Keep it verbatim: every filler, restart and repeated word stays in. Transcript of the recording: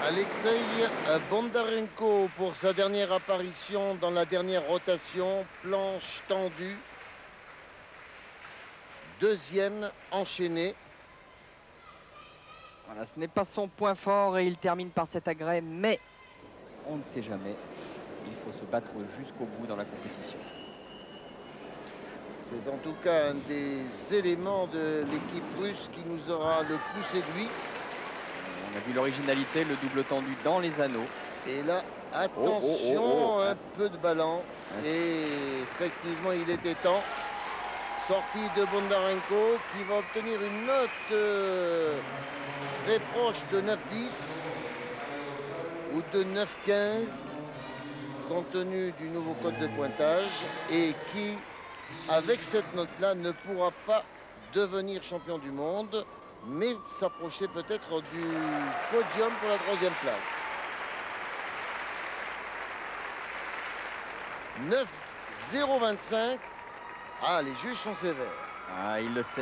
Alexei Bondarenko pour sa dernière apparition dans la dernière rotation, planche tendue. Deuxième enchaîné. Voilà, ce n'est pas son point fort et il termine par cet agrès, mais on ne sait jamais. Il faut se battre jusqu'au bout dans la compétition. C'est en tout cas un des éléments de l'équipe russe qui nous aura le plus séduit. On a vu l'originalité, le double tendu dans les anneaux. Et là, attention, oh, oh, oh, oh. un peu de ballon. Et effectivement, il était temps. Sortie de Bondarenko qui va obtenir une note euh, très proche de neuf dix ou de neuf quinze compte tenu du nouveau code de pointage et qui, avec cette note-là, ne pourra pas devenir champion du monde, mais s'approcher peut-être du podium pour la troisième place. neuf zéro vingt-cinq. Ah, les juges sont sévères. Ah, il le sait.